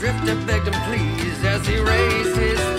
drifter begged him please as he raised his